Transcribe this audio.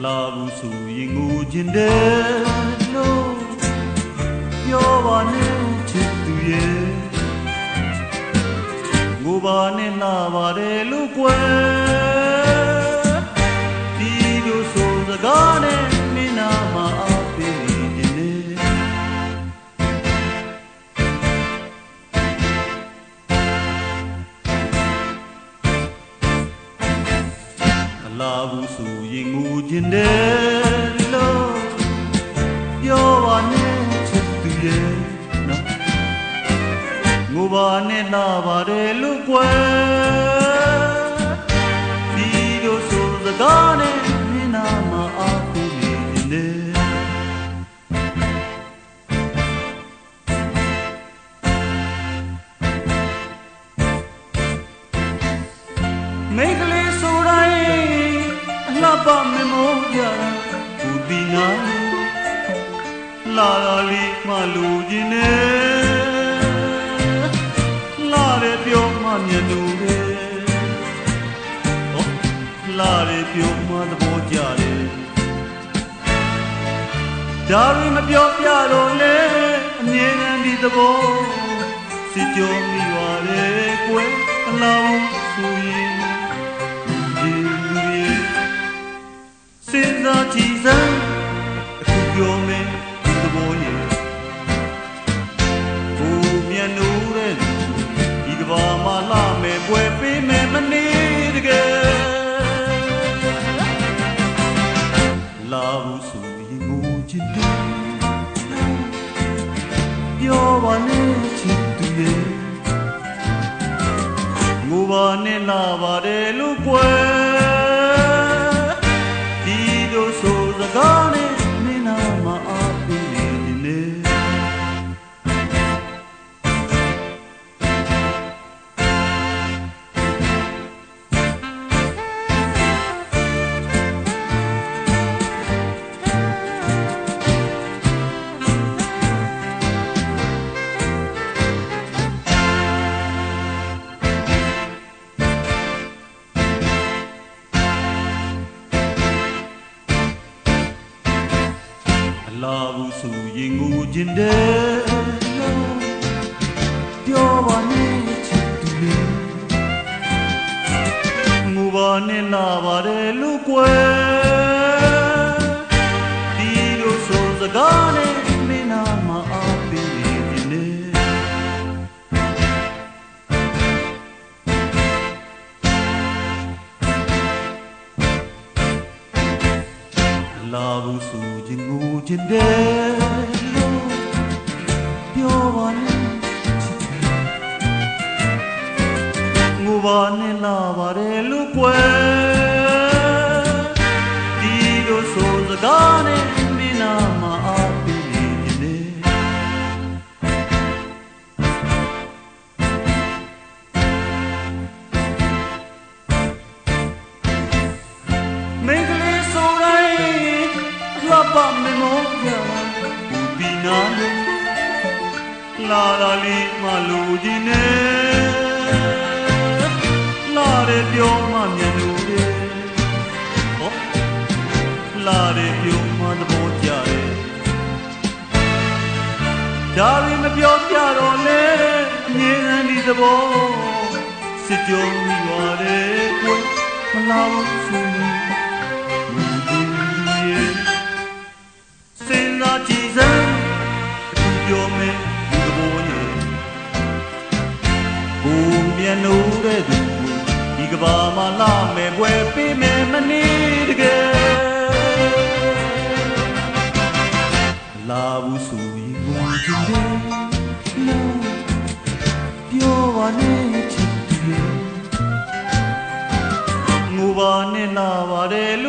လာဘူးဆိုရင်ငိုချင်တယ်လို့ပြောပါနဲ့ချစ်သူရဲ့ငိုပါနဲ့လာပါတယ်လို့ကွယ်ဒီလိုဆိုစကားနဲ့မင်းနာမအားပေးနေတယ်လာဘူးဆိုရင်ငိုချင်တယ်လို့ပြောပါနဲ့ချစ်သူရဲ့နော်ငိုပါနဲ့လာပါတယ်လို့ကွယ်ဒီလိုဆိုစကားနဲ့မင်းနာမအားပေးနေတယ်မိကလေးဆိုတိုင်းလှပမမိုးကြဘူးဒီနာလာလီမလူချင်းနဲ့လာရပြောမှမြတ်လူတွေလာရပြောမှသဘောကြတယ်ဒါရီမပြောပြတော့လေအမြဲတမ်းဒီသဘောစစ်ကြောမိပါလေကွယ်အလောင်းဆိုရင်စဉ်းစားကြည့်စမ်းအခုပြောမယ်ဒီသဘောရဲ့ကိုမြတ်နိုးတဲ့ဒီကဘာမှလာမယ်ပွဲပေးမယ်မနေတကယ်လာဘူးဆိုရင်ငိုချင်တယ်ပြောပါနဲ့ချစ်သူရဲ့ငိုပါနဲ့လာပါတယ်လို့ကွယ်ဆိုစကားနဲ့မင်းနာမအားပေးနေတယ်လာဘူးဆိုရင်ငိုချင်တယ်လို့ပြောပါနဲ့ချစ်သူရဲ့ငိုပါနဲ့လာပါတယ်လို့ကွယ်ဒီလိုဆိုစကားနဲ့မင်းနာမအားပေးနေတယ်လာဘူးဆိုရင်ငိုချင်တယ်လို့ပြောပါနဲ့ငိုပါနဲ့လာပါတယ်လို့ကွယ်ဒီလိုဆိုစကားနဲ့မင်းနာမအားပေးနေတယ်မင်းကလေးဆိုတိုင်းလှပမမိုးကြဘူးဒီနာလာလီမလူကြီးနဲ့လာရပြောမှမြတ်လူတွေလာရပြောမှသဘောကြတယ်ဒါရီမပြောပြတော့လေအမြဲတမ်းဒီသဘောစစ်ကြောမိပါတယ်ကွယ်မလာဘူးဆိုရင်စဉ်းစားကြည့်စမ်းအခုပြောမယ်ဒီသဘောရဲ့ကိုမြတ်နိုးတဲ့သူဒီကဘာမှလာမယ်ပွဲပေးမယ်မနေတကယ်လာဘူးဆိုရင်ငိုချင်တယ်လို့ပြောပါနဲ့ချစ်သူငိုပါနဲ့လာပါတယ်